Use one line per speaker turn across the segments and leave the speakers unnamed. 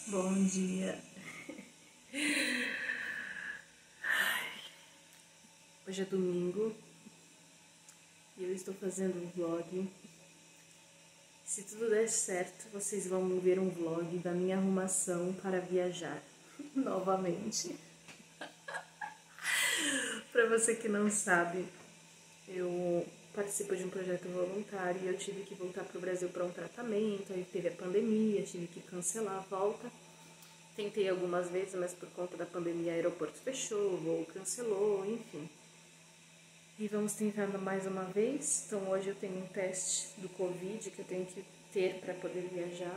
Bom dia. Hoje é domingo e eu estou fazendo um vlog. Se tudo der certo, vocês vão ver um vlog da minha arrumação para viajar novamente. Para você que não sabe, eu participo de um projeto voluntário e eu tive que voltar para o Brasil para um tratamento. Aí teve a pandemia, tive que cancelar a volta. Tentei algumas vezes, mas por conta da pandemia o aeroporto fechou, o voo cancelou, enfim. E vamos tentar mais uma vez. Então hoje eu tenho um teste do Covid que eu tenho que ter para poder viajar.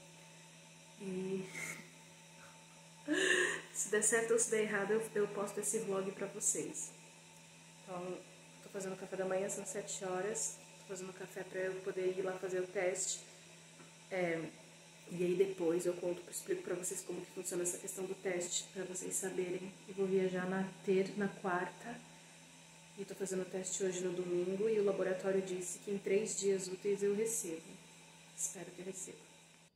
E se der certo ou se der errado, eu posto esse vlog para vocês. Então, tô fazendo café da manhã, são 7 horas. Tô fazendo café para eu poder ir lá fazer o teste. E aí depois eu explico pra vocês como que funciona essa questão do teste, pra vocês saberem. Eu vou viajar na quarta, e tô fazendo o teste hoje no domingo, e o laboratório disse que em 3 dias úteis eu recebo. Espero que eu receba.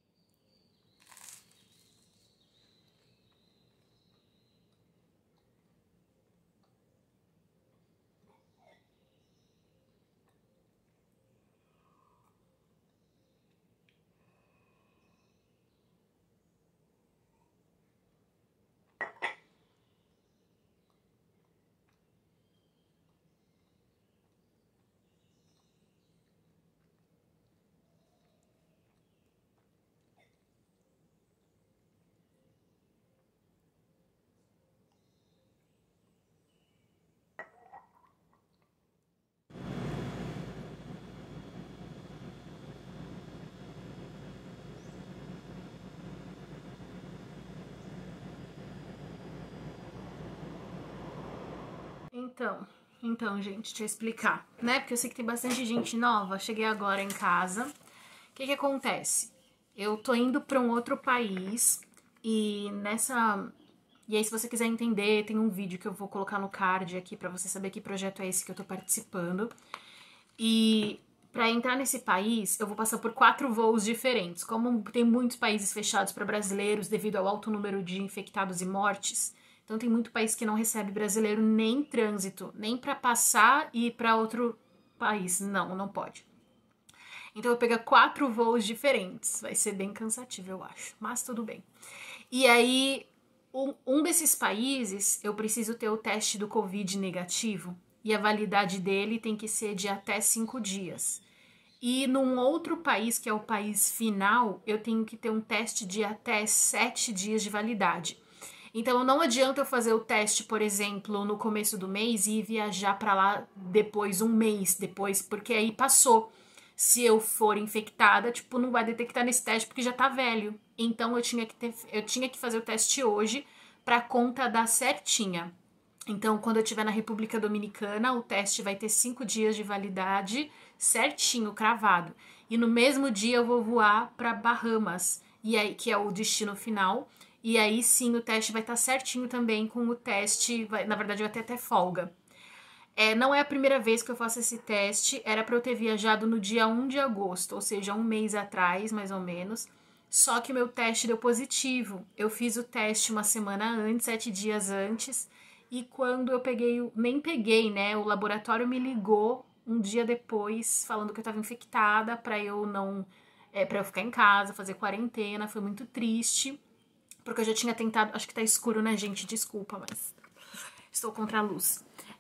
Então, gente, deixa eu explicar, né? Porque eu sei que tem bastante gente nova. Cheguei agora em casa. O que acontece? Eu tô indo pra um outro país e E aí, se você quiser entender, tem um vídeo que eu vou colocar no card aqui pra você saber que projeto é esse que eu tô participando. E pra entrar nesse país, eu vou passar por 4 voos diferentes. Como tem muitos países fechados para brasileiros devido ao alto número de infectados e mortes, então tem muito país que não recebe brasileiro nem em trânsito, nem para passar e ir para outro país. Não pode. Então eu vou pegar 4 voos diferentes. Vai ser bem cansativo, eu acho, mas tudo bem. E aí, um desses países, eu preciso ter o teste do Covid negativo e a validade dele tem que ser de até 5 dias. E num outro país, que é o país final, eu tenho que ter um teste de até 7 dias de validade. Então não adianta eu fazer o teste, por exemplo, no começo do mês e ir viajar para lá depois, um mês depois, porque aí passou. Se eu for infectada, tipo, não vai detectar nesse teste porque já tá velho. Então eu tinha que fazer o teste hoje pra conta dar certinha. Então, quando eu estiver na República Dominicana, o teste vai ter 5 dias de validade certinho, cravado. E no mesmo dia eu vou voar para Bahamas, e aí que é o destino final. E aí sim o teste vai estar certinho também com o teste, na verdade vai ter até folga. Não é a primeira vez que eu faço esse teste, era para eu ter viajado no dia 1 de agosto, ou seja, um mês atrás, mais ou menos. Só que o meu teste deu positivo. Eu fiz o teste uma semana antes, 7 dias antes, e quando eu peguei, nem peguei, né? O laboratório me ligou um dia depois, falando que eu estava infectada, para eu não, para eu ficar em casa, fazer quarentena. Foi muito triste, porque eu já tinha tentado. Acho que tá escuro, né, gente? Desculpa, mas estou contra a luz.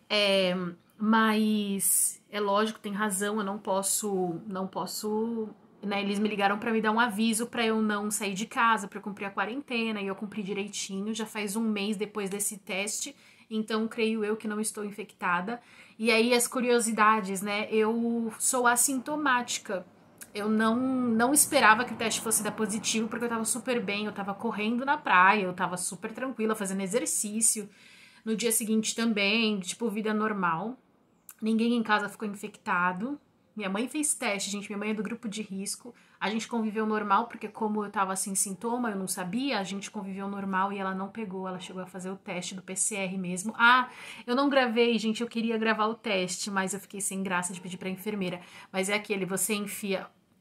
Mas é lógico, tem razão, eu não posso, né? Eles me ligaram pra me dar um aviso pra eu não sair de casa, pra eu cumprir a quarentena, e eu cumpri direitinho, já faz um mês depois desse teste, então creio eu que não estou infectada. E aí as curiosidades, né? Eu sou assintomática. Eu não esperava que o teste fosse dar positivo, porque eu tava super bem, eu tava correndo na praia, eu tava super tranquila, fazendo exercício. No dia seguinte também, tipo, vida normal. Ninguém em casa ficou infectado. Minha mãe fez teste, gente. Minha mãe é do grupo de risco. A gente conviveu normal, porque como eu tava sem sintoma, eu não sabia. A gente conviveu normal e ela não pegou. Ela chegou a fazer o teste do PCR mesmo. Ah, eu não gravei, gente. Eu queria gravar o teste, mas eu fiquei sem graça de pedir pra enfermeira. Mas é aquele, você enfia...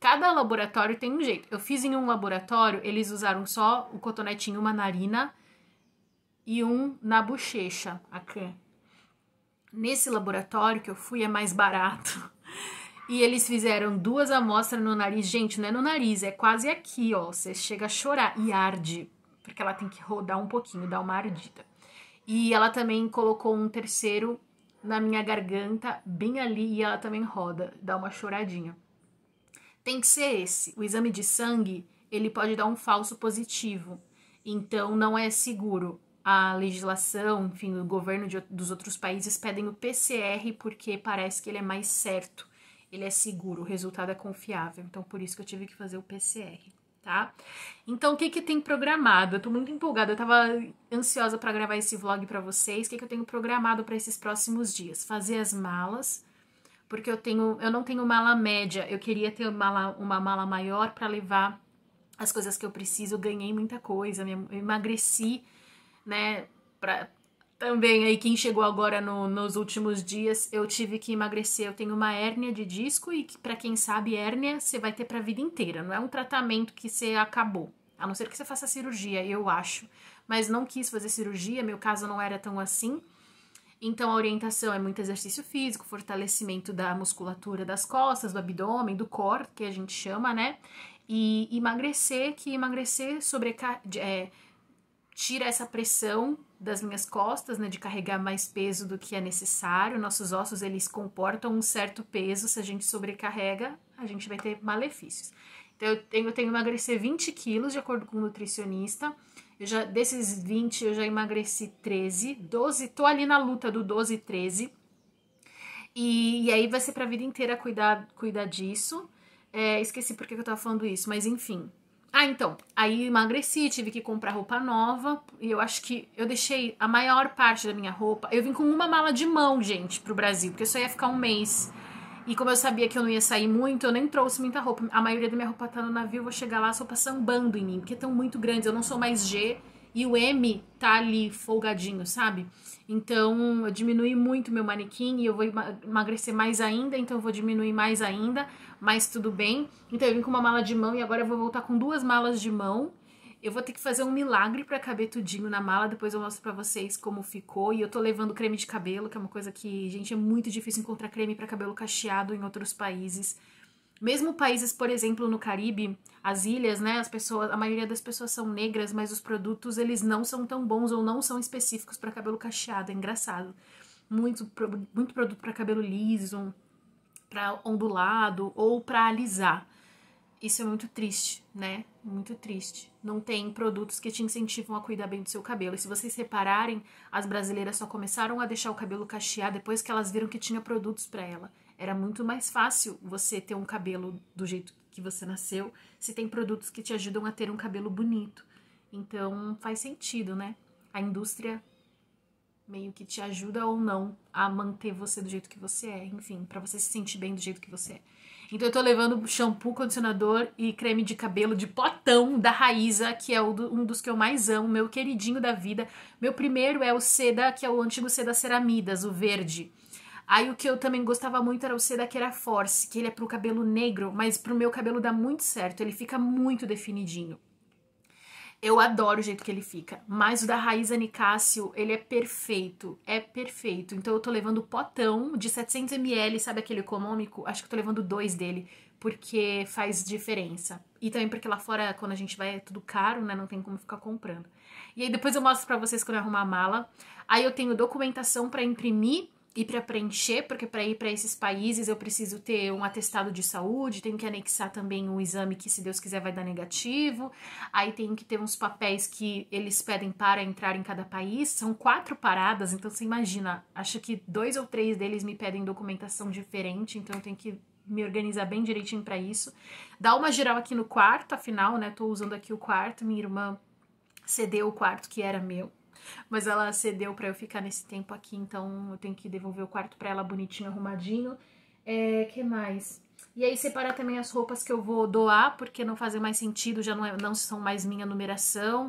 cada laboratório tem um jeito. Eu fiz em um laboratório, eles usaram só o cotonete em uma narina e um na bochecha, aqui. Nesse laboratório que eu fui é mais barato. E eles fizeram 2 amostras no nariz. Gente, não é no nariz, é quase aqui, ó. Você chega a chorar e arde, porque ela tem que rodar um pouquinho, dar uma ardida. E ela também colocou um terceiro na minha garganta, bem ali, e ela também roda, dá uma choradinha. Tem que ser esse. O exame de sangue, ele pode dar um falso positivo. Então, não é seguro. A legislação, enfim, o governo dos outros países pedem o PCR porque parece que ele é mais certo. Ele é seguro, o resultado é confiável. Então, por isso que eu tive que fazer o PCR, tá? Então, o que que tem programado? Eu tô muito empolgada, eu tava ansiosa pra gravar esse vlog pra vocês. O que que eu tenho programado pra esses próximos dias? Fazer as malas, porque eu não tenho mala média. Eu queria ter uma mala maior pra levar as coisas que eu preciso. Eu ganhei muita coisa, eu emagreci, né? Também aí quem chegou agora nos últimos dias, eu tive que emagrecer. Eu tenho uma hérnia de disco e pra quem sabe, hérnia você vai ter pra vida inteira. Não é um tratamento que você acabou. A não ser que você faça cirurgia, eu acho. Mas não quis fazer cirurgia, meu caso não era tão assim. Então a orientação é muito exercício físico, fortalecimento da musculatura das costas, do abdômen, do core, que a gente chama, né? E emagrecer, tira essa pressão das minhas costas, né, de carregar mais peso do que é necessário. Nossos ossos, eles comportam um certo peso. Se a gente sobrecarrega, a gente vai ter malefícios. Então, eu tenho que emagrecer 20 quilos, de acordo com o nutricionista. Desses 20, eu já emagreci 13, 12, tô ali na luta do 12 e 13. E aí vai ser pra vida inteira cuidar disso. Esqueci por que eu tava falando isso, mas enfim. Então, aí emagreci, tive que comprar roupa nova, e eu acho que eu deixei a maior parte da minha roupa. Eu vim com uma mala de mão, gente, pro Brasil, porque eu só ia ficar um mês. E como eu sabia que eu não ia sair muito, eu nem trouxe muita roupa. A maioria da minha roupa tá no navio, eu vou chegar lá, as roupas sambando em mim, porque estão muito grandes. Eu não sou mais G, e o M tá ali folgadinho, sabe? Então, eu diminui muito meu manequim e eu vou emagrecer mais ainda, então eu vou diminuir mais ainda, mas tudo bem. Então, eu vim com uma mala de mão e agora eu vou voltar com 2 malas de mão. Eu vou ter que fazer um milagre pra caber tudinho na mala, depois eu mostro pra vocês como ficou. E eu tô levando creme de cabelo, que é uma coisa que, gente, é muito difícil encontrar creme pra cabelo cacheado em outros países. Mesmo países, por exemplo, no Caribe, as ilhas, né, a maioria das pessoas são negras, mas os produtos, eles não são tão bons ou não são específicos para cabelo cacheado, é engraçado. Muito produto para cabelo liso, para ondulado ou para alisar. Isso é muito triste, né? Muito triste. Não tem produtos que te incentivam a cuidar bem do seu cabelo. E se vocês repararem, as brasileiras só começaram a deixar o cabelo cachear depois que elas viram que tinha produtos para ela. Era muito mais fácil você ter um cabelo do jeito que você nasceu, se tem produtos que te ajudam a ter um cabelo bonito. Então, faz sentido, né? A indústria meio que te ajuda ou não a manter você do jeito que você é. Enfim, pra você se sentir bem do jeito que você é. Então, eu tô levando shampoo, condicionador e creme de cabelo de potão da Raíza, que é um dos que eu mais amo, meu queridinho da vida. Meu primeiro é o Seda, que é o antigo Seda Ceramidas, o verde. Aí o que eu também gostava muito era o Seda que era Force, que ele é pro cabelo negro, mas pro meu cabelo dá muito certo, ele fica muito definidinho. Eu adoro o jeito que ele fica, mas o da Raíza Nicásio, ele é perfeito, Então eu tô levando potão de 700 ml, sabe aquele econômico? Acho que eu tô levando 2 dele, porque faz diferença. E também porque lá fora, quando a gente vai, é tudo caro, né? Não tem como ficar comprando. E aí depois eu mostro pra vocês quando eu arrumar a mala. Aí eu tenho documentação pra imprimir e para preencher, porque para ir para esses países eu preciso ter um atestado de saúde, tenho que anexar também um exame que, se Deus quiser, vai dar negativo. Aí tenho que ter uns papéis que eles pedem para entrar em cada país. São 4 paradas, então você imagina, acho que 2 ou 3 deles me pedem documentação diferente, então eu tenho que me organizar bem direitinho para isso. Dar uma geral aqui no quarto, afinal, né, tô usando aqui o quarto, minha irmã cedeu o quarto que era meu. Mas ela cedeu pra eu ficar nesse tempo aqui, então eu tenho que devolver o quarto pra ela bonitinho, arrumadinho. Que mais? E aí separar também as roupas que eu vou doar, porque não fazem mais sentido, já não são mais minha numeração.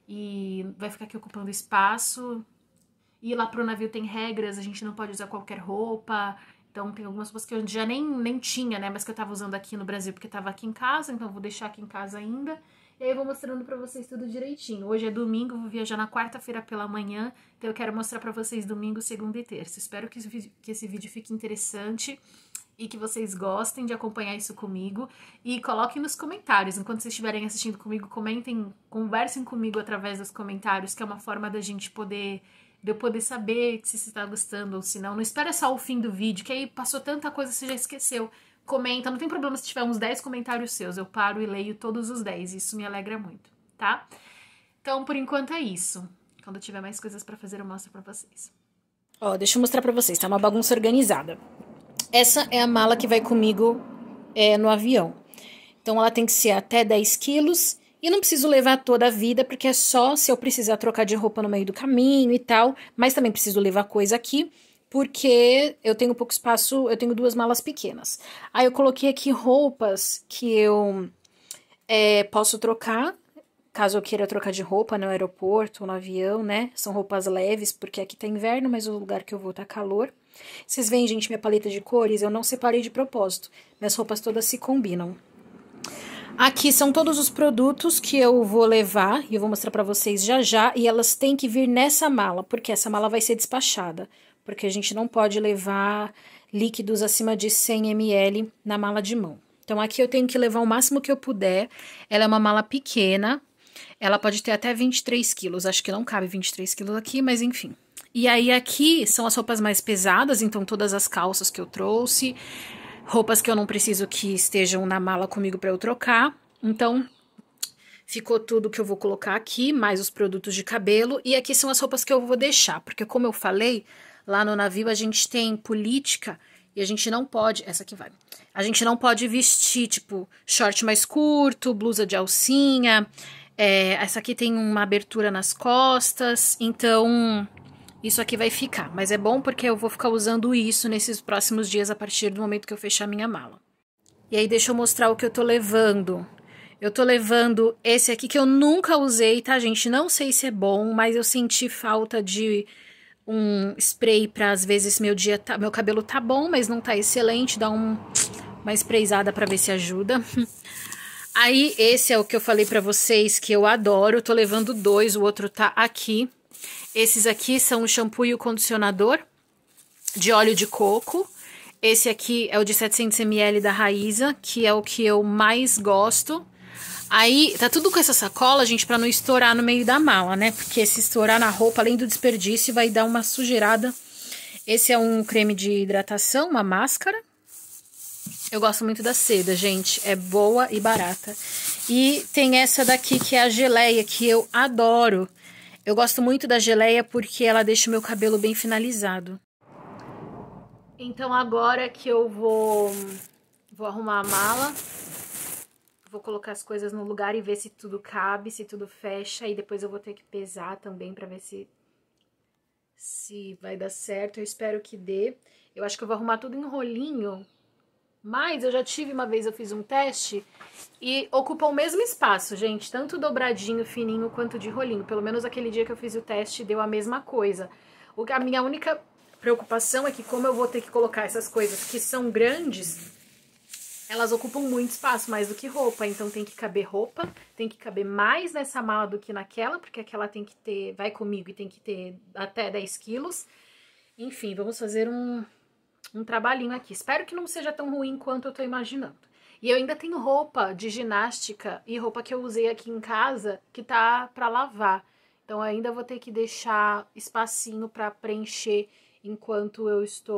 E vai ficar aqui ocupando espaço. E lá pro navio tem regras, a gente não pode usar qualquer roupa. Então tem algumas roupas que eu já nem tinha, né? Mas que eu tava usando aqui no Brasil porque tava aqui em casa, então eu vou deixar aqui em casa ainda. E aí eu vou mostrando pra vocês tudo direitinho. Hoje é domingo, eu vou viajar na quarta-feira pela manhã, então eu quero mostrar pra vocês domingo, segunda e terça. Espero que esse vídeo fique interessante e que vocês gostem de acompanhar isso comigo. E coloquem nos comentários, enquanto vocês estiverem assistindo comigo, comentem, conversem comigo através dos comentários, que é uma forma da gente poder... de eu poder saber se você está gostando ou se não. Não espera só o fim do vídeo, que aí passou tanta coisa que você já esqueceu. Comenta, não tem problema se tiver uns 10 comentários seus, eu paro e leio todos os 10, isso me alegra muito, tá? Então, por enquanto é isso. Quando eu tiver mais coisas pra fazer, eu mostro pra vocês. Ó, deixa eu mostrar pra vocês, tá uma bagunça organizada. Essa é a mala que vai comigo no avião. Então, ela tem que ser até 10 quilos. E não preciso levar toda a vida, porque é só se eu precisar trocar de roupa no meio do caminho e tal. Mas também preciso levar coisa aqui, porque eu tenho pouco espaço, eu tenho 2 malas pequenas. Aí eu coloquei aqui roupas que eu posso trocar, caso eu queira trocar de roupa no aeroporto ou no avião, né? São roupas leves, porque aqui tá inverno, mas o lugar que eu vou tá calor. Vocês veem, gente, minha paleta de cores? Eu não separei de propósito. Minhas roupas todas se combinam. Aqui são todos os produtos que eu vou levar, e eu vou mostrar pra vocês já já, e elas têm que vir nessa mala, porque essa mala vai ser despachada, porque a gente não pode levar líquidos acima de 100 ml na mala de mão. Então aqui eu tenho que levar o máximo que eu puder, ela é uma mala pequena, ela pode ter até 23 quilos, acho que não cabe 23 quilos aqui, mas enfim. E aí aqui são as roupas mais pesadas, então todas as calças que eu trouxe, roupas que eu não preciso que estejam na mala comigo para eu trocar. Então, ficou tudo que eu vou colocar aqui, mais os produtos de cabelo. E aqui são as roupas que eu vou deixar, porque como eu falei, lá no navio a gente tem política e a gente não pode... Essa aqui vai. A gente não pode vestir, tipo, short mais curto, blusa de alcinha. Essa aqui tem uma abertura nas costas, então... Isso aqui vai ficar, mas é bom porque eu vou ficar usando isso nesses próximos dias a partir do momento que eu fechar minha mala. E aí deixa eu mostrar o que eu tô levando. Eu tô levando esse aqui que eu nunca usei, tá, gente? Não sei se é bom, mas eu senti falta de um spray pra, às vezes, meu cabelo tá bom, mas não tá excelente. Dá uma sprayzada pra ver se ajuda. Aí esse é o que eu falei pra vocês que eu adoro. Eu tô levando 2, o outro tá aqui. Esses aqui são o shampoo e o condicionador de óleo de coco. Esse aqui é o de 700 ml da Raíza, que é o que eu mais gosto. Aí, tá tudo com essa sacola, gente, pra não estourar no meio da mala, né? Porque se estourar na roupa, além do desperdício, vai dar uma sujeirada. Esse é um creme de hidratação, uma máscara. Eu gosto muito da seda, gente. É boa e barata. E tem essa daqui, que é a geleia, que eu adoro. Eu gosto muito da geleia porque ela deixa o meu cabelo bem finalizado. Então agora que eu vou arrumar a mala, vou colocar as coisas no lugar e ver se tudo cabe, se tudo fecha. E depois eu vou ter que pesar também pra ver se vai dar certo. Eu espero que dê. Eu acho que eu vou arrumar tudo em rolinho. Mas eu já tive uma vez, eu fiz um teste e ocupa o mesmo espaço, gente. Tanto dobradinho, fininho, quanto de rolinho. Pelo menos aquele dia que eu fiz o teste deu a mesma coisa. A minha única preocupação é que como eu vou ter que colocar essas coisas que são grandes, elas ocupam muito espaço, mais do que roupa. Então tem que caber roupa, tem que caber mais nessa mala do que naquela, porque aquela tem que ter, vai comigo e tem que ter até 10 quilos. Enfim, vamos fazer um trabalhinho aqui. Espero que não seja tão ruim quanto eu tô imaginando. E eu ainda tenho roupa de ginástica e roupa que eu usei aqui em casa que tá pra lavar. Então eu ainda vou ter que deixar espacinho pra preencher enquanto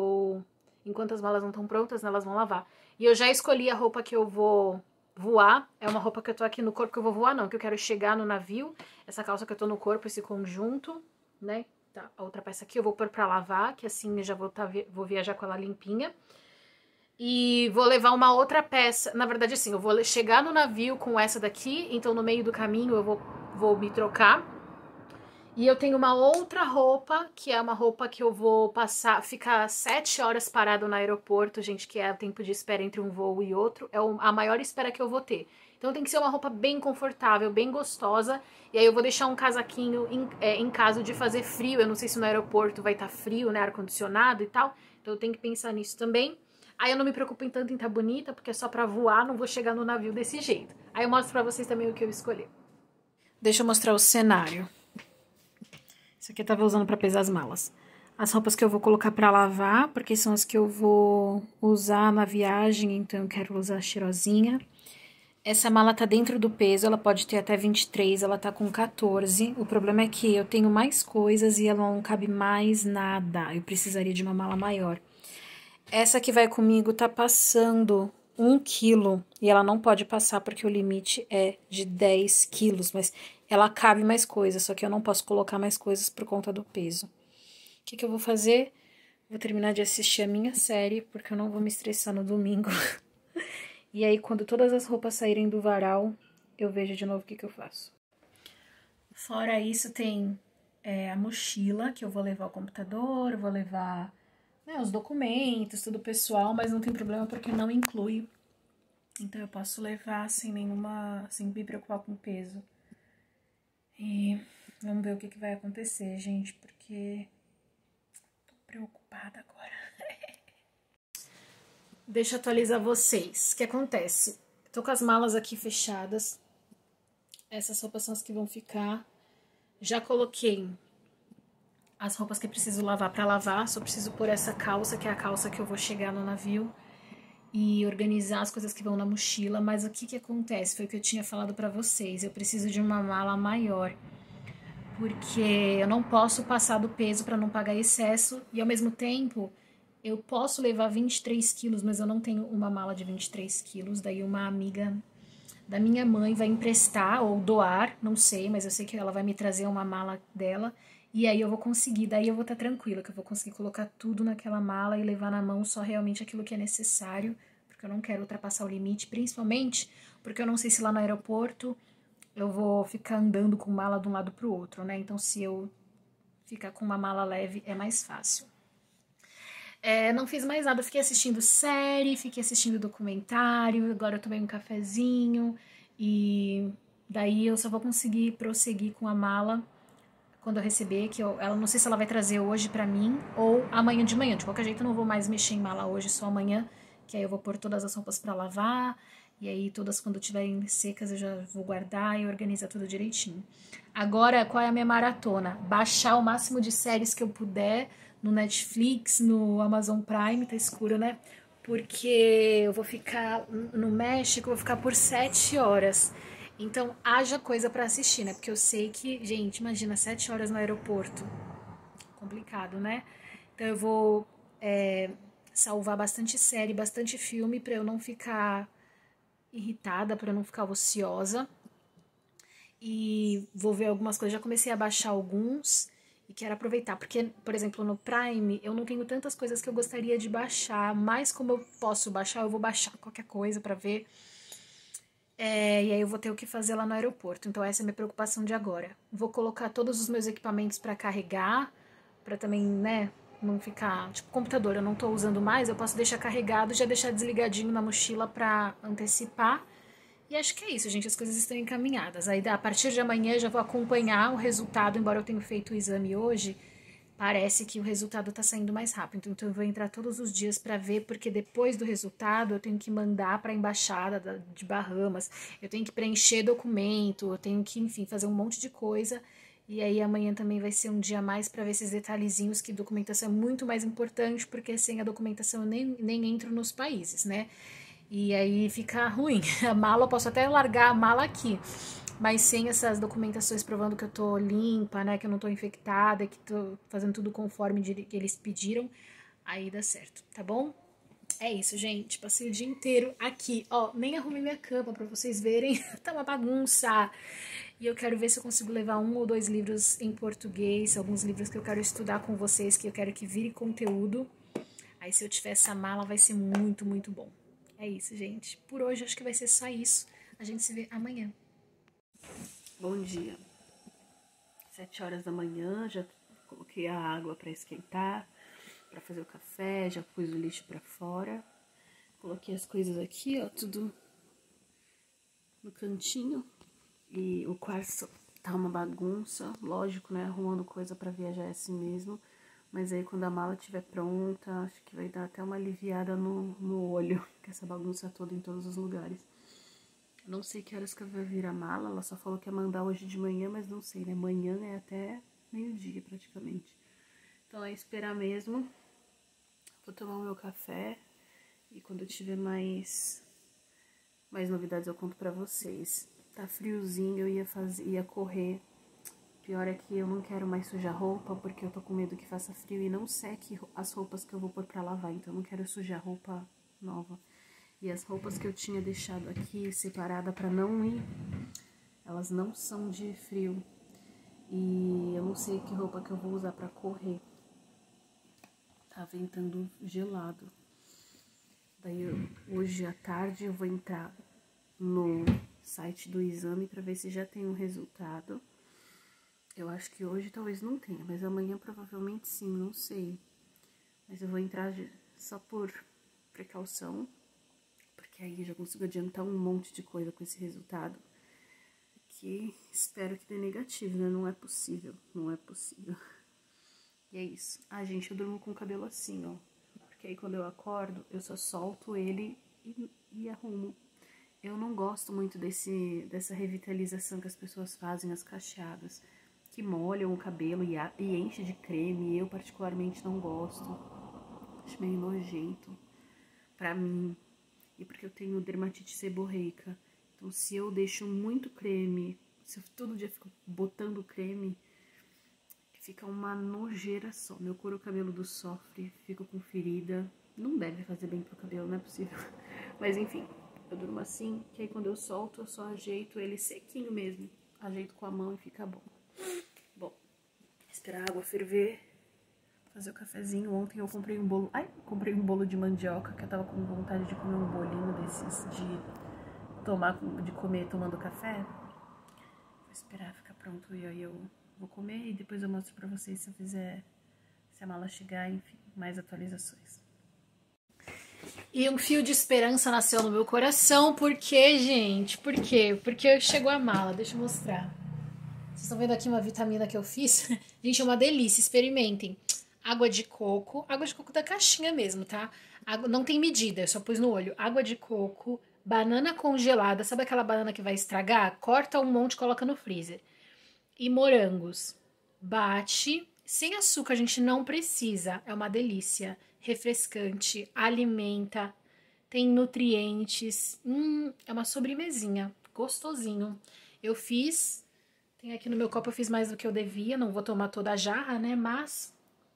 as malas não estão prontas, né, elas vão lavar. E eu já escolhi a roupa que eu vou voar. É uma roupa que eu tô aqui no corpo que eu vou voar, não, que eu quero chegar no navio. Essa calça que eu tô no corpo, esse conjunto, né? Tá, a outra peça aqui eu vou pôr pra lavar, que assim eu já vou viajar com ela limpinha. E vou levar uma outra peça, na verdade assim, eu vou chegar no navio com essa daqui, então no meio do caminho eu vou me trocar. E eu tenho uma outra roupa, que é uma roupa que eu vou ficar 7 horas parado no aeroporto, gente, que é o tempo de espera entre um voo e outro, é a maior espera que eu vou ter. Então tem que ser uma roupa bem confortável, bem gostosa. E aí eu vou deixar um casaquinho em caso de fazer frio. Eu não sei se no aeroporto vai estar frio, né, ar-condicionado e tal. Então eu tenho que pensar nisso também. Aí eu não me preocupo em tanto em estar bonita, porque é só pra voar, não vou chegar no navio desse jeito. Aí eu mostro pra vocês também o que eu escolhi. Deixa eu mostrar o cenário. Isso aqui eu tava usando pra pesar as malas. As roupas que eu vou colocar pra lavar, porque são as que eu vou usar na viagem, então eu quero usar cheirosinha. Essa mala tá dentro do peso, ela pode ter até 23, ela tá com 14. O problema é que eu tenho mais coisas e ela não cabe mais nada. Eu precisaria de uma mala maior. Essa que vai comigo tá passando 1 quilo e ela não pode passar porque o limite é de 10 quilos, mas ela cabe mais coisas, só que eu não posso colocar mais coisas por conta do peso. O que eu vou fazer? Vou terminar de assistir a minha série, porque eu não vou me estressar no domingo. E aí, quando todas as roupas saírem do varal, eu vejo de novo o que eu faço. Fora isso, tem a mochila, que eu vou levar o computador, vou levar os documentos, tudo pessoal, mas não tem problema porque não inclui. Então eu posso levar sem me preocupar com o peso. E vamos ver o que vai acontecer, gente, porque tô preocupada agora. Deixa eu atualizar vocês. O que acontece? Tô com as malas aqui fechadas. Essas roupas são as que vão ficar. Já coloquei as roupas que eu preciso lavar pra lavar. Só preciso pôr essa calça, que é a calça que eu vou chegar no navio. E organizar as coisas que vão na mochila. Mas o que acontece? Foi o que eu tinha falado pra vocês. Eu preciso de uma mala maior. Porque eu não posso passar do peso pra não pagar excesso. E ao mesmo tempo... eu posso levar 23 quilos, mas eu não tenho uma mala de 23 quilos. Daí uma amiga da minha mãe vai emprestar ou doar, não sei, mas eu sei que ela vai me trazer uma mala dela. E aí eu vou conseguir, daí eu vou estar tranquila, que eu vou conseguir colocar tudo naquela mala e levar na mão só realmente aquilo que é necessário, porque eu não quero ultrapassar o limite, principalmente porque eu não sei se lá no aeroporto eu vou ficar andando com mala de um lado pro outro, né? Então se eu ficar com uma mala leve é mais fácil. Não fiz mais nada, fiquei assistindo série, fiquei assistindo documentário, agora eu tomei um cafezinho e daí eu só vou conseguir prosseguir com a mala quando eu receber, ela não sei se ela vai trazer hoje pra mim ou amanhã de manhã. De qualquer jeito eu não vou mais mexer em mala hoje, só amanhã, que aí eu vou pôr todas as roupas pra lavar e aí todas quando estiverem secas eu já vou guardar e organizar tudo direitinho. Agora, qual é a minha maratona? Baixar o máximo de séries que eu puder no Netflix, no Amazon Prime, tá escuro, né? Porque eu vou ficar no México, eu vou ficar por 7 horas. Então, haja coisa pra assistir, né? Porque eu sei que, gente, imagina, 7 horas no aeroporto. Complicado, né? Então eu vou salvar bastante série, bastante filme pra eu não ficar irritada, pra eu não ficar ociosa. E vou ver algumas coisas, já comecei a baixar alguns e quero aproveitar, porque, por exemplo, no Prime eu não tenho tantas coisas que eu gostaria de baixar, mas como eu posso baixar, eu vou baixar qualquer coisa pra ver. E aí eu vou ter o que fazer lá no aeroporto, então essa é a minha preocupação de agora. Vou colocar todos os meus equipamentos pra carregar, pra também, né, não ficar... Tipo, computador eu não tô usando mais, eu posso deixar carregado e já deixar desligadinho na mochila pra antecipar. E acho que é isso, gente, as coisas estão encaminhadas. Aí a partir de amanhã eu já vou acompanhar o resultado, embora eu tenha feito o exame hoje, parece que o resultado tá saindo mais rápido. Então eu vou entrar todos os dias pra ver, porque depois do resultado eu tenho que mandar pra embaixada de Bahamas, eu tenho que preencher documento, eu tenho que, enfim, fazer um monte de coisa. E aí amanhã também vai ser um dia a mais pra ver esses detalhezinhos, que documentação é muito mais importante, porque sem a documentação eu nem entro nos países, né? E aí fica ruim. A mala, eu posso até largar a mala aqui, mas sem essas documentações provando que eu tô limpa, né, que eu não tô infectada, que tô fazendo tudo conforme que eles pediram, aí dá certo, tá bom? É isso, gente. Passei o dia inteiro aqui. Ó, nem arrumei minha cama pra vocês verem. Tá uma bagunça. E eu quero ver se eu consigo levar 1 ou 2 livros em português, alguns livros que eu quero estudar com vocês, que eu quero que vire conteúdo. Aí se eu tiver essa mala vai ser muito, muito bom. É isso, gente. Por hoje acho que vai ser só isso. A gente se vê amanhã. Bom dia. 7 horas da manhã, já coloquei a água para esquentar, para fazer o café, já pus o lixo para fora. Coloquei as coisas aqui, ó, tudo no cantinho. E o quarto tá uma bagunça, lógico, né? Arrumando coisa para viajar é assim mesmo. Mas aí quando a mala estiver pronta, acho que vai dar até uma aliviada no olho, com essa bagunça toda em todos os lugares. Não sei que horas que vai vir a mala, ela só falou que ia mandar hoje de manhã, mas não sei, né? Manhã é até meio-dia praticamente. Então é esperar mesmo. Vou tomar o meu café e quando eu tiver mais novidades eu conto pra vocês. Tá friozinho, eu ia correr. Pior é que eu não quero mais sujar roupa, porque eu tô com medo que faça frio e não seque as roupas que eu vou pôr pra lavar. Então eu não quero sujar roupa nova. E as roupas que eu tinha deixado aqui separada pra não ir, elas não são de frio. E eu não sei que roupa que eu vou usar pra correr. Tá ventando gelado. Daí hoje à tarde eu vou entrar no site do exame pra ver se já tem um resultado. Eu acho que hoje talvez não tenha, mas amanhã provavelmente sim, não sei. Mas eu vou entrar só por precaução, porque aí eu já consigo adiantar um monte de coisa com esse resultado. Que espero que dê negativo, né? Não é possível, não é possível. E é isso. Ah, gente, eu durmo com o cabelo assim, ó. Porque aí quando eu acordo, eu só solto ele e arrumo. Eu não gosto muito dessa revitalização que as pessoas fazem, as cacheadas, que molham o cabelo e enche de creme. Eu particularmente não gosto. Acho meio nojento pra mim. E porque eu tenho dermatite seborreica. Então se eu deixo muito creme, se eu todo dia fico botando creme, fica uma nojeira só. Meu couro cabeludo sofre, fico com ferida. Não deve fazer bem pro cabelo, não é possível. Mas enfim, eu durmo assim, que aí quando eu solto, eu só ajeito ele sequinho mesmo. Ajeito com a mão e fica bom. Bom, esperar a água ferver, fazer o cafezinho. Ontem eu comprei um bolo. Ai, comprei um bolo de mandioca, que eu tava com vontade de comer um bolinho desses de comer tomando café. Vou esperar ficar pronto e aí eu vou comer e depois eu mostro pra vocês se a mala chegar, enfim, mais atualizações. E um fio de esperança nasceu no meu coração, por quê, gente? Por quê? Porque chegou a mala, deixa eu mostrar. Vocês estão vendo aqui uma vitamina que eu fiz? Gente, é uma delícia, experimentem. Água de coco da caixinha mesmo, tá? Não tem medida, eu só pus no olho. Água de coco, banana congelada, sabe aquela banana que vai estragar? Corta um monte e coloca no freezer. E morangos. Bate, sem açúcar, a gente não precisa, é uma delícia. Refrescante, alimenta, tem nutrientes. É uma sobremesinha, gostosinho. Eu fiz... Tem aqui no meu copo, eu fiz mais do que eu devia. Não vou tomar toda a jarra, né? Mas...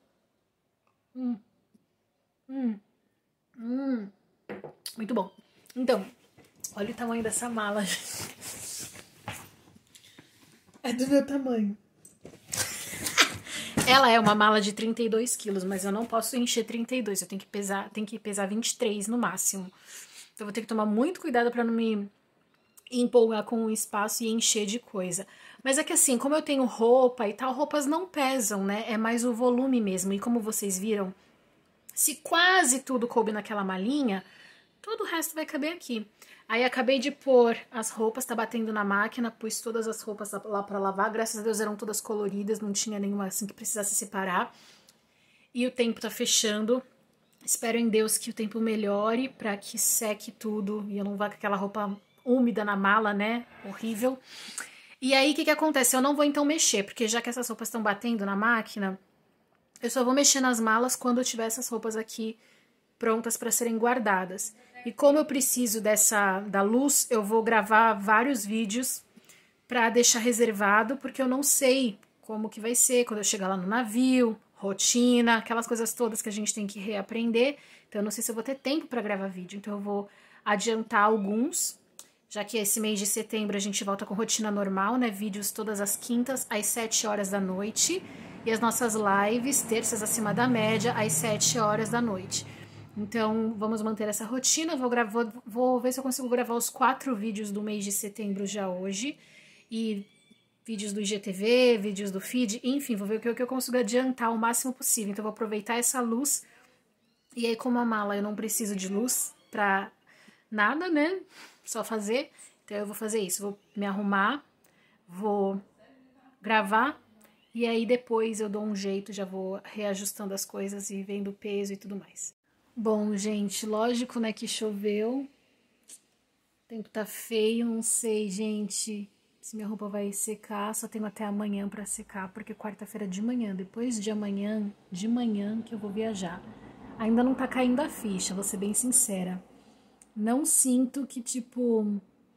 Muito bom. Então, olha o tamanho dessa mala. É do meu tamanho. Ela é uma mala de 32 quilos, mas eu não posso encher 32. Eu tenho que pesar 23 no máximo. Então, eu vou ter que tomar muito cuidado pra não me empolgar com o espaço e encher de coisa. Mas é que assim, como eu tenho roupa e tal, roupas não pesam, né? É mais o volume mesmo. E como vocês viram, se quase tudo coube naquela malinha, todo o resto vai caber aqui. Aí acabei de pôr as roupas, tá batendo na máquina, pus todas as roupas lá pra lavar. Graças a Deus eram todas coloridas, não tinha nenhuma assim que precisasse separar. E o tempo tá fechando. Espero em Deus que o tempo melhore pra que seque tudo e eu não vá com aquela roupa úmida na mala, né? Horrível. E aí, o que acontece? Eu não vou então mexer, porque já que essas roupas estão batendo na máquina, eu só vou mexer nas malas quando eu tiver essas roupas aqui prontas para serem guardadas. E como eu preciso da luz, eu vou gravar vários vídeos para deixar reservado, porque eu não sei como que vai ser quando eu chegar lá no navio, rotina, aquelas coisas todas que a gente tem que reaprender. Então eu não sei se eu vou ter tempo para gravar vídeo, então eu vou adiantar alguns. Já que esse mês de setembro a gente volta com rotina normal, né? Vídeos todas as quintas, às 7 horas da noite. E as nossas lives, terças acima da média, às 7 horas da noite. Então, vamos manter essa rotina. Vou ver se eu consigo gravar os 4 vídeos do mês de setembro já hoje. E vídeos do IGTV, vídeos do feed, enfim, vou ver o que eu consigo adiantar o máximo possível. Então, vou aproveitar essa luz. E aí, como a mala eu não preciso de luz pra nada, né? Só fazer, então eu vou fazer isso, vou me arrumar, vou gravar E aí depois eu dou um jeito, já vou reajustando as coisas e vendo o peso e tudo mais. Bom, gente, lógico, né, que choveu. O tempo tá feio, não sei, gente, se minha roupa vai secar. Só tenho até amanhã pra secar, porque quarta-feira de manhã, depois de manhã que eu vou viajar. Ainda não tá caindo a ficha, vou ser bem sincera. Não sinto que, tipo,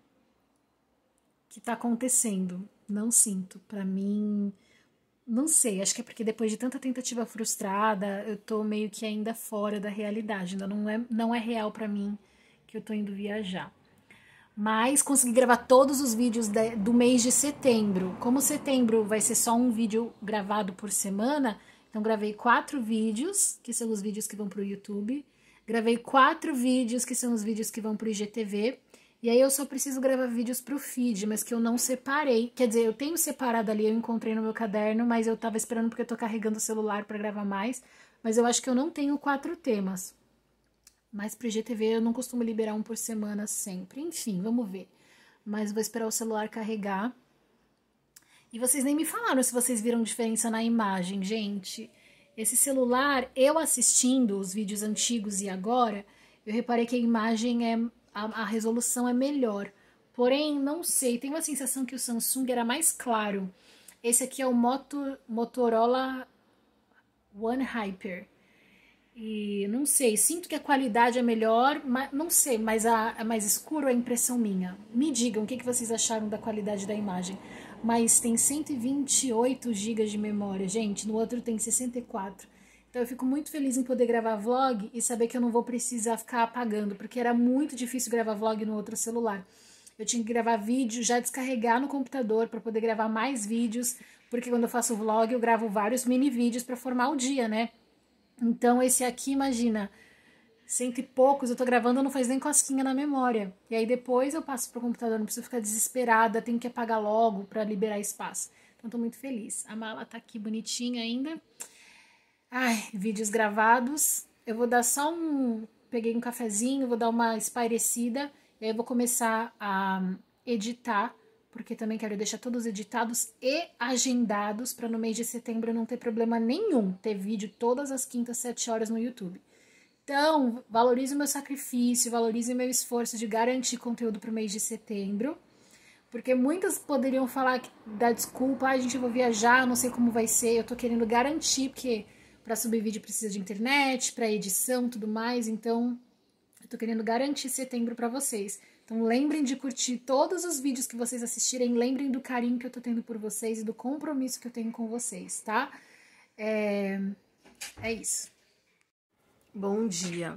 que tá acontecendo. Não sinto. Pra mim, não sei, acho que é porque depois de tanta tentativa frustrada, eu tô meio que ainda fora da realidade. Ainda não é real pra mim que eu tô indo viajar. Mas consegui gravar todos os vídeos do mês de setembro. Como setembro vai ser só um vídeo gravado por semana, então gravei 4 vídeos, que são os vídeos que vão pro YouTube. Gravei 4 vídeos, que são os vídeos que vão pro IGTV. E aí eu só preciso gravar vídeos pro feed, mas que eu não separei. Quer dizer, eu tenho separado ali, eu encontrei no meu caderno, mas eu tava esperando porque eu tô carregando o celular pra gravar mais. Mas eu acho que eu não tenho 4 temas. Mas pro IGTV eu não costumo liberar um por semana sempre. Enfim, vamos ver. Mas vou esperar o celular carregar. E vocês nem me falaram se vocês viram diferença na imagem, gente. Esse celular, eu assistindo os vídeos antigos e agora, eu reparei que a imagem a resolução é melhor. Porém, não sei, tenho a sensação que o Samsung era mais claro. Esse aqui é o Motorola One Hyper. E não sei, sinto que a qualidade é melhor, mas não sei, mas é mais escuro, é impressão minha. Me digam o que vocês acharam da qualidade da imagem. Mas tem 128 GB de memória, gente, no outro tem 64. Então eu fico muito feliz em poder gravar vlog e saber que eu não vou precisar ficar apagando, porque era muito difícil gravar vlog no outro celular. Eu tinha que gravar vídeo, já descarregar no computador para poder gravar mais vídeos, porque quando eu faço vlog eu gravo vários mini vídeos para formar o dia, né? Então esse aqui, imagina, 100 e poucos, eu tô gravando, não faz nem cosquinha na memória. E aí depois eu passo pro computador, não preciso ficar desesperada, tenho que apagar logo pra liberar espaço. Então tô muito feliz. A mala tá aqui bonitinha ainda. Ai, vídeos gravados. Eu vou dar só um... Peguei um cafezinho, vou dar uma espairecida. E aí eu vou começar a editar, porque também quero deixar todos editados e agendados para no mês de setembro não ter problema nenhum ter vídeo todas as quintas, 7 horas no YouTube. Então, valorize o meu sacrifício, valorize o meu esforço de garantir conteúdo para o mês de setembro, porque muitas poderiam falar, dar desculpa, a gente, eu vou viajar, não sei como vai ser, eu tô querendo garantir, porque para subir vídeo precisa de internet, para edição, tudo mais, então eu tô querendo garantir setembro para vocês. Então lembrem de curtir todos os vídeos que vocês assistirem, lembrem do carinho que eu tô tendo por vocês e do compromisso que eu tenho com vocês, tá? É isso. Bom dia.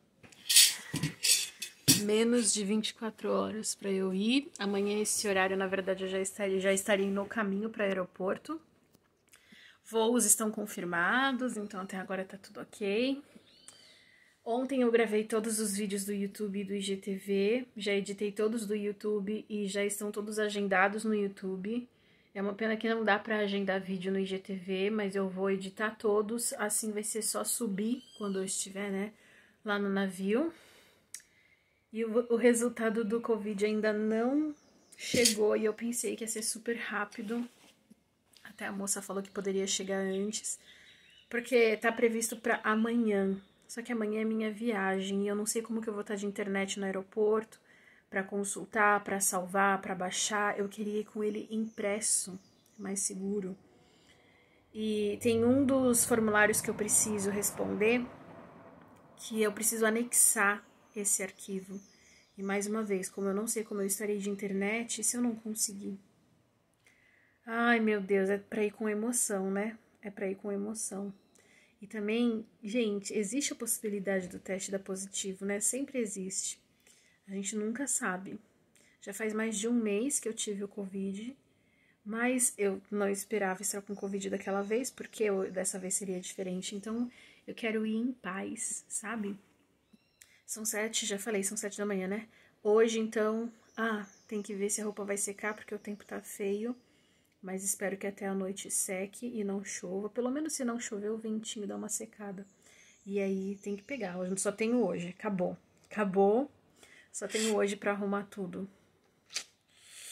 Menos de 24 horas para eu ir. Amanhã esse horário, na verdade, eu já estaria no caminho para o aeroporto. Voos estão confirmados, então até agora tá tudo ok. Ontem eu gravei todos os vídeos do YouTube e do IGTV, já editei todos do YouTube e já estão todos agendados no YouTube. É uma pena que não dá pra agendar vídeo no IGTV, mas eu vou editar todos, assim vai ser só subir quando eu estiver, né, lá no navio. E o resultado do Covid ainda não chegou e eu pensei que ia ser super rápido. Até a moça falou que poderia chegar antes, porque tá previsto pra amanhã. Só que amanhã é minha viagem e eu não sei como que eu vou estar de internet no aeroporto para consultar, para salvar, para baixar. Eu queria ir com ele impresso, mais seguro. E tem um dos formulários que eu preciso responder que eu preciso anexar esse arquivo. E mais uma vez, como eu não sei como eu estarei de internet, se eu não conseguir. Ai, meu Deus, é pra ir com emoção, né? É pra ir com emoção. E também, gente, existe a possibilidade do teste dar positivo, né? Sempre existe. A gente nunca sabe. Já faz mais de um mês que eu tive o Covid, mas eu não esperava estar com Covid daquela vez, porque dessa vez seria diferente. Então, eu quero ir em paz, sabe? São 7, já falei, são 7 da manhã, né? Hoje, então, tem que ver se a roupa vai secar, porque o tempo tá feio. Mas espero que até a noite seque e não chova. Pelo menos se não chover, o ventinho dá uma secada. E aí tem que pegar. Eu só tenho hoje. Acabou. Acabou. Só tenho hoje pra arrumar tudo.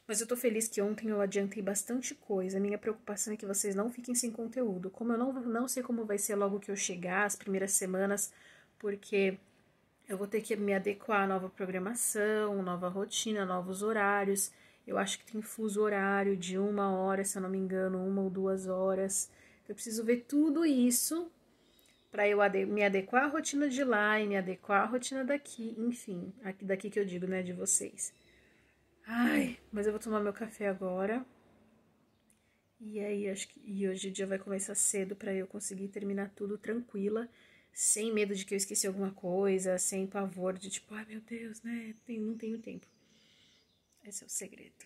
Mas eu tô feliz que ontem eu adiantei bastante coisa. A minha preocupação é que vocês não fiquem sem conteúdo. Como eu não sei como vai ser logo que eu chegar, as primeiras semanas, porque eu vou ter que me adequar à nova programação, nova rotina, novos horários. Eu acho que tem fuso horário de 1 hora, se eu não me engano, 1 ou 2 horas. Eu preciso ver tudo isso para eu me adequar à rotina de lá e me adequar à rotina daqui, enfim, daqui que eu digo, né, de vocês. Ai, mas eu vou tomar meu café agora. E aí, hoje o dia vai começar cedo para eu conseguir terminar tudo tranquila, sem medo de que eu esqueci alguma coisa, sem pavor de tipo, ai meu Deus, né, não tenho tempo. Esse é o segredo.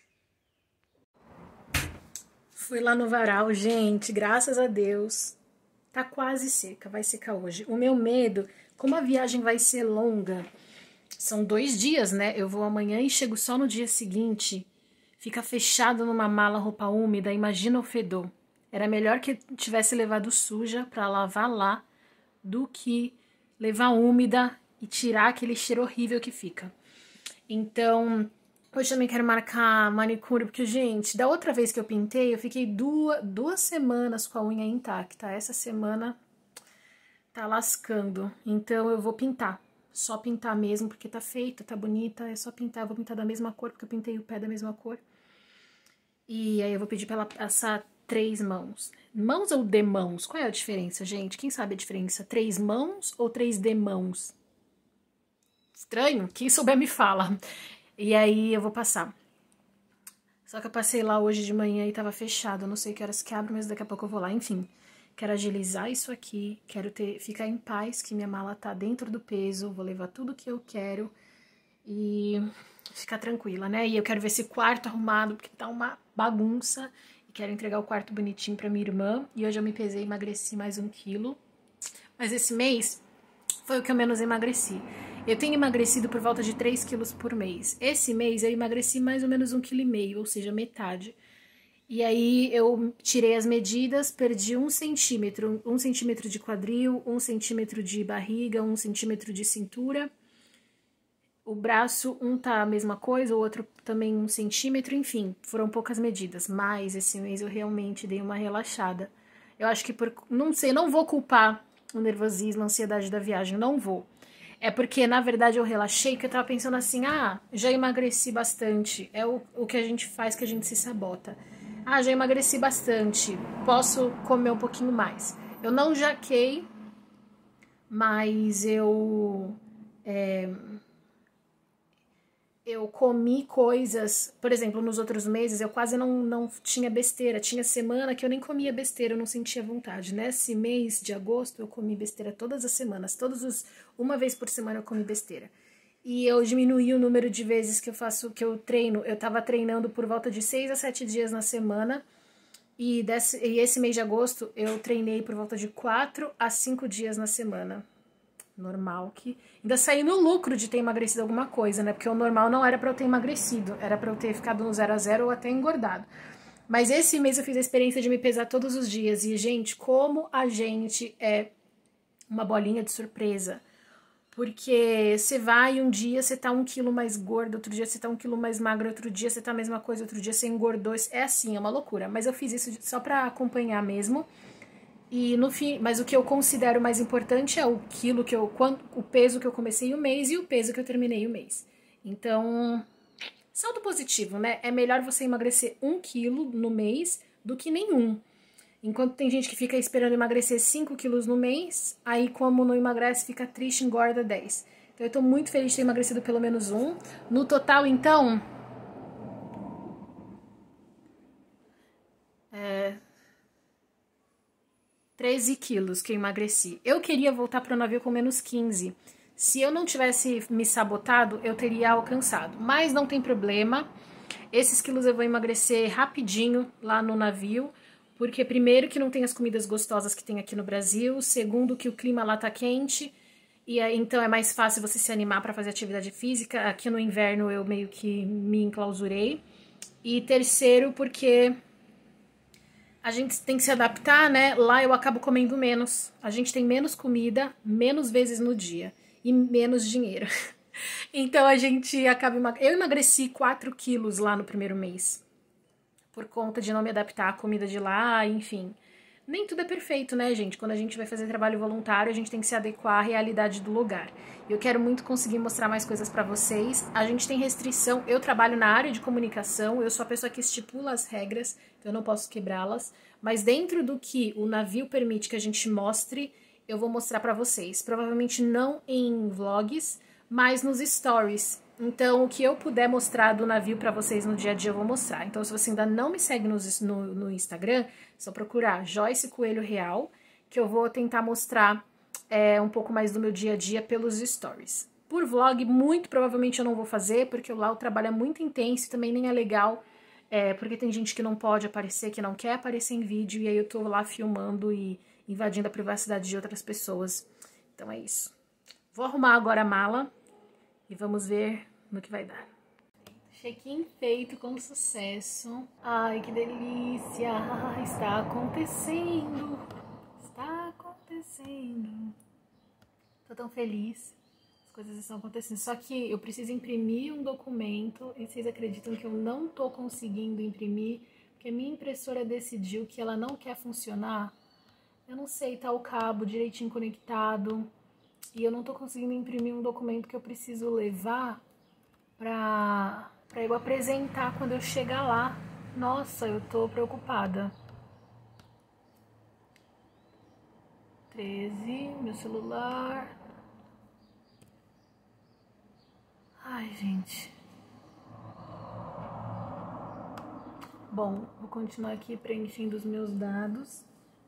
Fui lá no varal, gente, graças a Deus. Tá quase seca, vai secar hoje. O meu medo, como a viagem vai ser longa, são 2 dias, né? Eu vou amanhã e chego só no dia seguinte. Fica fechado numa mala roupa úmida, imagina o fedor. Era melhor que tivesse levado suja pra lavar lá do que levar úmida e tirar aquele cheiro horrível que fica. Então, hoje também quero marcar manicure, porque, gente, da outra vez que eu pintei, eu fiquei duas semanas com a unha intacta. Essa semana tá lascando. Então eu vou pintar. Só pintar mesmo, porque tá feita, tá bonita. É só pintar, eu vou pintar da mesma cor, porque eu pintei o pé da mesma cor. E aí eu vou pedir pra ela passar 3 mãos. Mãos ou demãos? Qual é a diferença, gente? Quem sabe a diferença? 3 mãos ou 3 demãos? Estranho? Quem souber me fala. E aí eu vou passar. Só que eu passei lá hoje de manhã e tava fechado. Eu não sei que horas que abre, mas daqui a pouco eu vou lá. Enfim, quero agilizar isso aqui. Quero ficar em paz, que minha mala tá dentro do peso. Vou levar tudo que eu quero e ficar tranquila, né? E eu quero ver esse quarto arrumado, porque tá uma bagunça. E quero entregar o quarto bonitinho pra minha irmã. E hoje eu me pesei e emagreci mais 1 quilo. Mas esse mês foi o que eu menos emagreci. Eu tenho emagrecido por volta de 3 quilos por mês. Esse mês eu emagreci mais ou menos 1,5 kg, ou seja, metade. E aí eu tirei as medidas, perdi 1 centímetro. 1 centímetro de quadril, 1 centímetro de barriga, 1 centímetro de cintura. O braço, um tá a mesma coisa, o outro também 1 centímetro, enfim, foram poucas medidas. Mas esse mês eu realmente dei uma relaxada. Eu acho que não sei, não vou culpar o nervosismo, a ansiedade da viagem, não vou. É porque, na verdade, eu relaxei, porque eu tava pensando assim, já emagreci bastante. É o que a gente faz, que a gente se sabota. Já emagreci bastante, posso comer um pouquinho mais. Eu não jaquei, mas eu comi coisas, por exemplo, nos outros meses eu quase não tinha besteira, tinha semana que eu nem comia besteira, eu não sentia vontade. Nesse mês de agosto eu comi besteira todas as semanas, uma vez por semana eu comi besteira. E eu diminuí o número de vezes que eu treino, eu tava treinando por volta de 6 a 7 dias na semana, e esse mês de agosto eu treinei por volta de 4 a 5 dias na semana. Normal que... Ainda saí no lucro de ter emagrecido alguma coisa, né? Porque o normal não era pra eu ter emagrecido, era pra eu ter ficado no 0 a 0 ou até engordado. Mas esse mês eu fiz a experiência de me pesar todos os dias. E, gente, como a gente é uma bolinha de surpresa. Porque você vai um dia você tá 1 quilo mais gordo, outro dia você tá 1 quilo mais magro, outro dia você tá a mesma coisa, outro dia você engordou. É assim, é uma loucura. Mas eu fiz isso só pra acompanhar mesmo. E no fim, mas o que eu considero mais importante é o peso que eu comecei o mês e o peso que eu terminei o mês. Então, saldo positivo, né? É melhor você emagrecer 1 quilo no mês do que nenhum. Enquanto tem gente que fica esperando emagrecer 5 quilos no mês, aí como não emagrece, fica triste, engorda 10. Então eu tô muito feliz de ter emagrecido pelo menos 1. No total, então... 13 quilos que eu emagreci. Eu queria voltar para o navio com menos 15. Se eu não tivesse me sabotado, eu teria alcançado. Mas não tem problema. Esses quilos eu vou emagrecer rapidinho lá no navio. Porque primeiro que não tem as comidas gostosas que tem aqui no Brasil. Segundo que o clima lá tá quente. E aí, então é mais fácil você se animar para fazer atividade física. Aqui no inverno eu meio que me enclausurei. E terceiro porque... a gente tem que se adaptar, né? Lá eu acabo comendo menos. A gente tem menos comida, menos vezes no dia. E menos dinheiro. Então a gente acaba... Eu emagreci 4 quilos lá no primeiro mês. Por conta de não me adaptar à comida de lá, enfim. Nem tudo é perfeito, né, gente? Quando a gente vai fazer trabalho voluntário, a gente tem que se adequar à realidade do lugar. Eu quero muito conseguir mostrar mais coisas pra vocês. A gente tem restrição. Eu trabalho na área de comunicação, eu sou a pessoa que estipula as regras, então eu não posso quebrá-las. Mas dentro do que o navio permite que a gente mostre, eu vou mostrar pra vocês. Provavelmente não em vlogs, mas nos stories. Então, o que eu puder mostrar do navio pra vocês no dia a dia, eu vou mostrar. Então, se você ainda não me segue no Instagram, é só procurar Joyce Coelho Real, que eu vou tentar mostrar um pouco mais do meu dia a dia pelos stories. Por vlog, muito provavelmente eu não vou fazer, porque lá o trabalho é muito intenso e também nem é legal, porque tem gente que não pode aparecer, que não quer aparecer em vídeo, e aí eu tô lá filmando e invadindo a privacidade de outras pessoas. Então é isso. Vou arrumar agora a mala e vamos ver no que vai dar. Check-in feito com sucesso. Ai, que delícia! Está acontecendo! Está acontecendo! Tô tão feliz. As coisas estão acontecendo. Só que eu preciso imprimir um documento e vocês acreditam que eu não tô conseguindo imprimir porque a minha impressora decidiu que ela não quer funcionar. Eu não sei, tá o cabo direitinho conectado. E eu não tô conseguindo imprimir um documento que eu preciso levar pra eu apresentar quando eu chegar lá. Nossa, eu tô preocupada. 13, meu celular. Ai, gente. Bom, vou continuar aqui preenchendo os meus dados.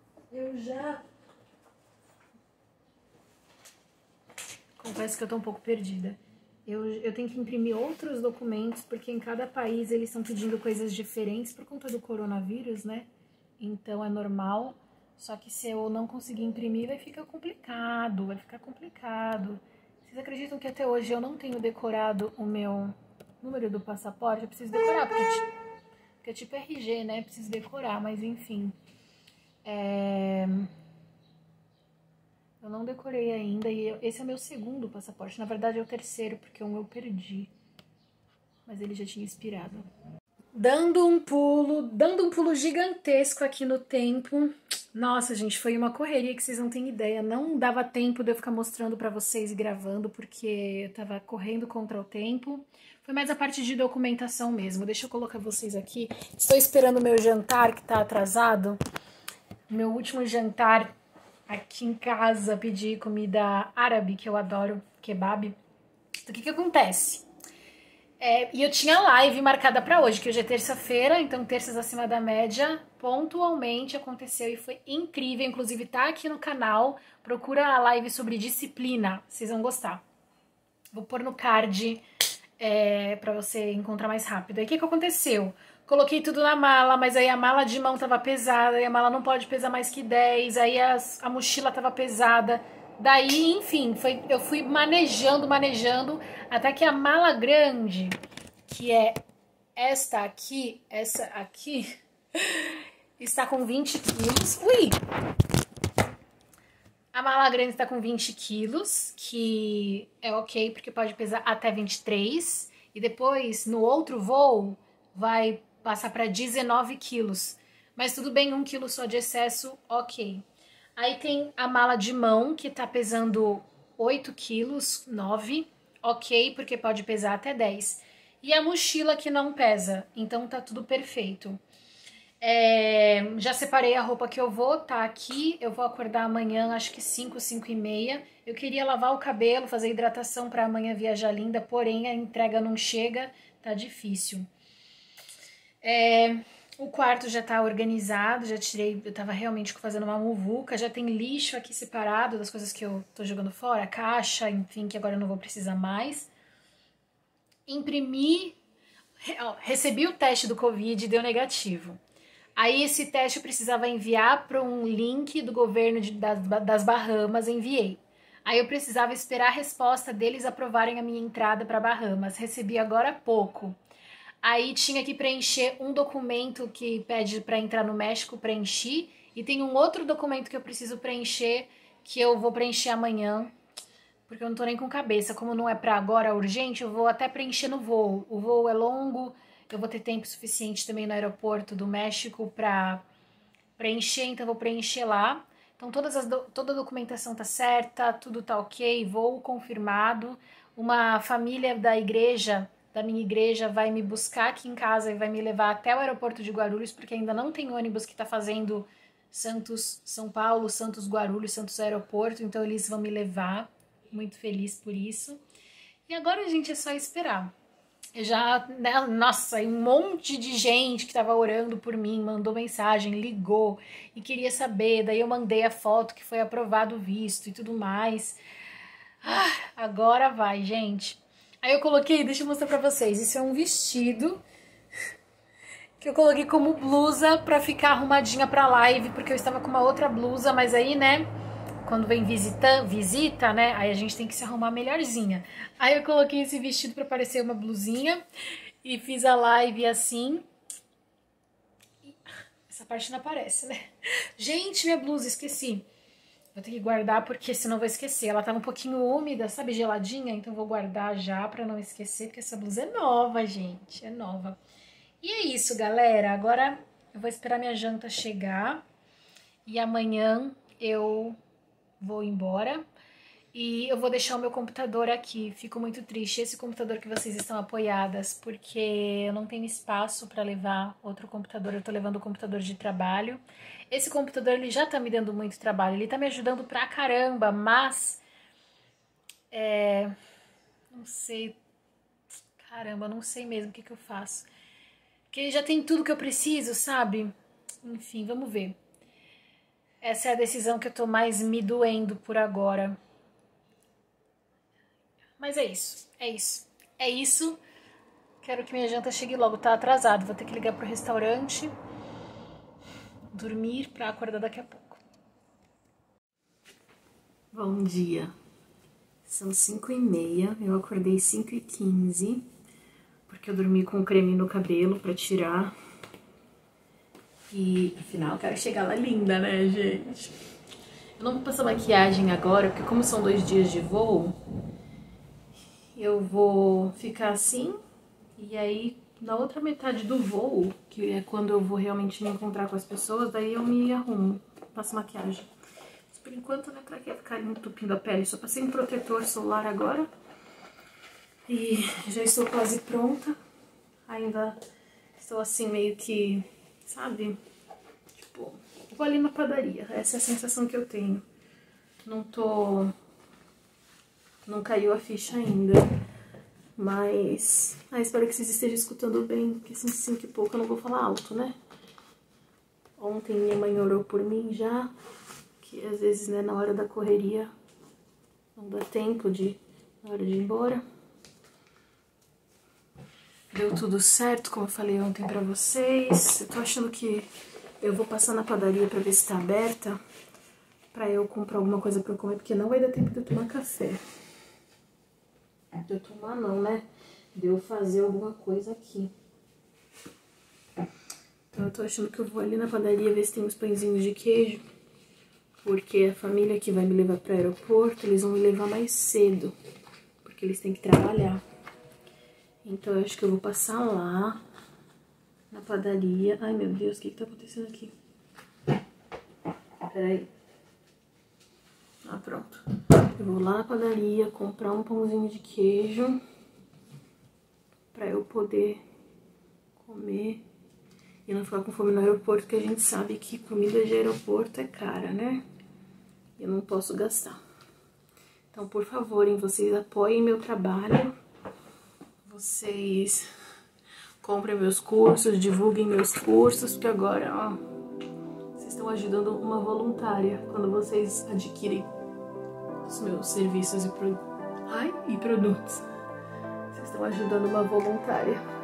Confesso que eu tô um pouco perdida. Eu tenho que imprimir outros documentos, porque em cada país eles estão pedindo coisas diferentes por conta do coronavírus, né? Então é normal. Só que se eu não conseguir imprimir, vai ficar complicado, Vocês acreditam que até hoje eu não tenho decorado o meu número do passaporte? Eu preciso decorar, porque é tipo RG, né? Preciso decorar, mas enfim. Eu não decorei ainda e esse é meu segundo passaporte. Na verdade é o terceiro, porque um eu perdi. Mas ele já tinha expirado. Dando um pulo gigantesco aqui no tempo. Nossa, gente, foi uma correria que vocês não têm ideia. Não dava tempo de eu ficar mostrando pra vocês e gravando, porque eu tava correndo contra o tempo. Foi mais a parte de documentação mesmo. Deixa eu colocar vocês aqui. Estou esperando o meu jantar, que tá atrasado. Meu último jantar aqui em casa, pedi comida árabe, que eu adoro, kebab. Então, o que acontece? E eu tinha live marcada pra hoje, que hoje é terça-feira, então terças acima da média, pontualmente aconteceu e foi incrível. Inclusive tá aqui no canal, procura a live sobre disciplina, vocês vão gostar. Vou pôr no card pra você encontrar mais rápido. Aí o que aconteceu? Coloquei tudo na mala, mas aí a mala de mão tava pesada, e a mala não pode pesar mais que 10, aí a mochila tava pesada. Daí, enfim, eu fui manejando, até que a mala grande, que é essa aqui, está com 20 quilos. Ui! A mala grande está com 20 quilos, que é ok, porque pode pesar até 23. E depois, no outro voo, vai passar para 19 quilos. Mas tudo bem, 1 quilo só de excesso, ok. Aí tem a mala de mão, que tá pesando 8 quilos, 9, ok, porque pode pesar até 10. E a mochila que não pesa, então tá tudo perfeito. Já separei a roupa que eu vou, tá aqui. Eu vou acordar amanhã, acho que 5, 5 e meia. Eu queria lavar o cabelo, fazer hidratação para amanhã viajar linda, porém a entrega não chega, tá difícil. O quarto já tá organizado, já tirei, eu tava realmente fazendo uma muvuca, já tem lixo aqui separado das coisas que eu tô jogando fora, caixa, enfim, que agora eu não vou precisar mais. Imprimi, recebi o teste do Covid e deu negativo. Aí esse teste eu precisava enviar para um link do governo das Bahamas, enviei. Aí eu precisava esperar a resposta deles aprovarem a minha entrada para Bahamas, recebi agora há pouco. Aí tinha que preencher um documento que pede para entrar no México, preenchi. E tem um outro documento que eu preciso preencher, que eu vou preencher amanhã. porque eu não tô nem com cabeça. Como não é pra agora urgente, eu vou até preencher no voo. O voo é longo, eu vou ter tempo suficiente também no aeroporto do México pra preencher, então eu vou preencher lá. Então toda a documentação tá certa, tudo tá ok, voo confirmado. Uma família da igreja, da minha igreja, vai me buscar aqui em casa e vai me levar até o aeroporto de Guarulhos, porque ainda não tem ônibus que tá fazendo Santos, São Paulo, Santos, Guarulhos, Santos Aeroporto, então eles vão me levar. Muito feliz por isso. E agora, gente, é só esperar. Eu já, né, nossa, um monte de gente que tava orando por mim, mandou mensagem, ligou e queria saber, daí eu mandei a foto que foi aprovado o visto e tudo mais. Agora vai, gente. Aí eu coloquei, deixa eu mostrar pra vocês, isso é um vestido que eu coloquei como blusa pra ficar arrumadinha pra live, porque eu estava com uma outra blusa, mas aí, né, quando vem visita, né, aí a gente tem que se arrumar melhorzinha. Aí eu coloquei esse vestido pra parecer uma blusinha e fiz a live assim. Essa parte não aparece, né? Gente, minha blusa, esqueci. Vou ter que guardar porque senão vou esquecer. Ela tava um pouquinho úmida, sabe, geladinha, então vou guardar já pra não esquecer, porque essa blusa é nova, gente, é nova. E é isso, galera. Agora eu vou esperar minha janta chegar e amanhã eu vou embora e eu vou deixar o meu computador aqui. Fico muito triste, esse computador que vocês estão apoiadas, porque eu não tenho espaço para levar outro computador, eu tô levando o computador de trabalho. Esse computador, ele já tá me dando muito trabalho, ele tá me ajudando pra caramba, mas não sei, caramba, não sei mesmo o que eu faço. Porque ele já tem tudo que eu preciso, sabe? Enfim, vamos ver. Essa é a decisão que eu tô mais me doendo por agora. Mas é isso, é isso, é isso. Quero que minha janta chegue logo, tá atrasado. Vou ter que ligar pro restaurante, dormir pra acordar daqui a pouco. Bom dia. São 5h30, eu acordei 5h15, porque eu dormi com creme no cabelo pra tirar. E, afinal, eu quero chegar lá linda, né, gente? Eu não vou passar maquiagem agora, porque como são 2 dias de voo, eu vou ficar assim, e aí na outra metade do voo, que é quando eu vou realmente me encontrar com as pessoas, daí eu me arrumo, passo maquiagem. Mas por enquanto, né, pra que ficar entupindo a pele? Só passei um protetor solar agora e já estou quase pronta. Ainda estou assim meio que, sabe, tipo, vou ali na padaria, essa é a sensação que eu tenho. Não caiu a ficha ainda, mas espero que vocês estejam escutando bem, porque assim, 5 e pouco eu não vou falar alto, né? Ontem minha mãe orou por mim já, que às vezes, né, na hora da correria não dá tempo na hora de ir embora. Deu tudo certo, como eu falei ontem pra vocês. Eu tô achando que eu vou passar na padaria pra ver se tá aberta, pra eu comprar alguma coisa pra eu comer, porque não vai dar tempo de eu tomar café. De eu tomar não, né? De eu fazer alguma coisa aqui. Então eu tô achando que eu vou ali na padaria ver se tem uns pãezinhos de queijo, porque a família que vai me levar pro aeroporto, eles vão me levar mais cedo, porque eles têm que trabalhar. Então eu acho que eu vou passar lá na padaria. Ai, meu Deus, o que tá acontecendo aqui? Peraí. Ah, pronto. Eu vou lá na padaria comprar um pãozinho de queijo pra eu poder comer e não ficar com fome no aeroporto, porque a gente sabe que comida de aeroporto é cara, né? Eu não posso gastar. Então, por favor, vocês apoiem meu trabalho. Vocês comprem meus cursos, divulguem meus cursos, porque agora, ó, vocês estão ajudando uma voluntária quando vocês adquirem os meus serviços e produtos. Vocês estão ajudando uma voluntária.